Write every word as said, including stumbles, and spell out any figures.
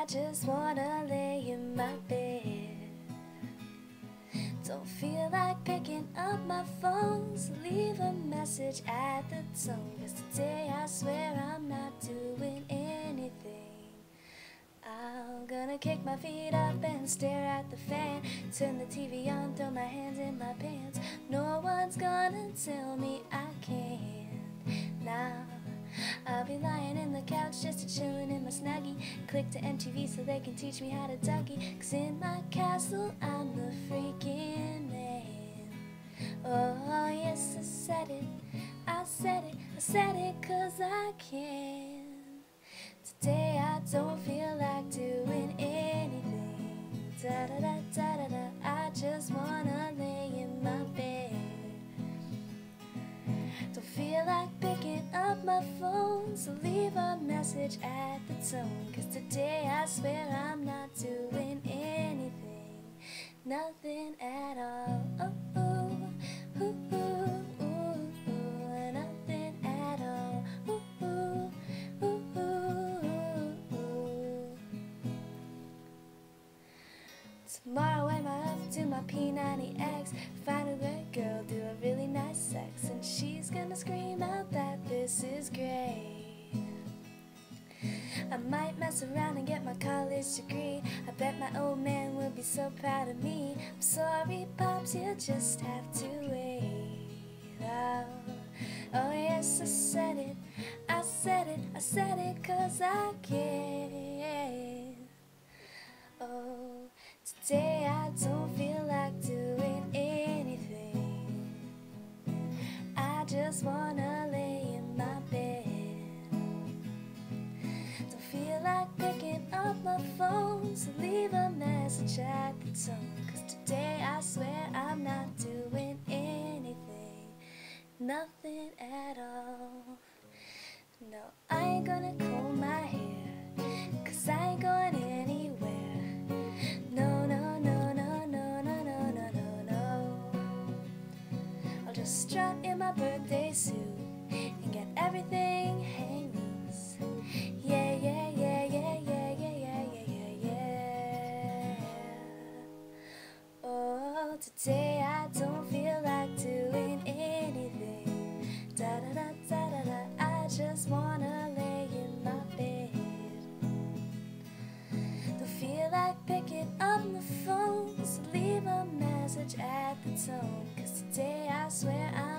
I just wanna lay in my bed. Don't feel like picking up my phone, so leave a message at the tone. 'Cause today I swear I'm not doing anything. I'm gonna kick my feet up and stare at the fan, turn the T V on, throw my hands in my pants. No one's gonna tell me I can't. Now I'll be lying in the couch just chilling in my snuggie. Click to M T V so they can teach me how to ducky. 'Cause in my castle I'm the freaking man. Oh yes, I said it, I said it, I said it 'cause I can. Today I don't feel like doing anything. Da da da da da da. I just wanna lay in my bed. Don't feel like picking up my phone, so leave a message at the tone. 'Cause today I swear I'm not doing anything, nothing at all. Oh, ooh, ooh, ooh, ooh, ooh, nothing at all. Ooh, ooh, ooh, ooh, ooh. Tomorrow I'm off to my P ninety X, find a great girl, do a really nice sex, and she's gonna scream out that this is great. I might mess around and get my college degree. I bet my old man will be so proud of me. I'm sorry, Pops, you just have to wait. Oh, oh yes, I said it, I said it, I said it 'cause I can. Oh, today I don't feel like doing anything. I just wanna lay in my bed. Don't feel like picking up my phone, so leave a message at the tone. 'Cause today I swear I'm not doing anything, nothing at all. No, I ain't gonna comb my hair, 'cause I ain't going anywhere. No, no, no, no, no, no, no, no, no, no. I'll just strut in my birthday suit and get everything hang loose. Yeah, yeah, yeah, yeah, yeah, yeah, yeah, yeah, yeah, yeah. Oh, today I don't feel like doing anything. Da da da da da da. I just wanna lay in my bed. Don't feel like picking up my phone, so leave a message at the tone. 'Cause today I swear I'm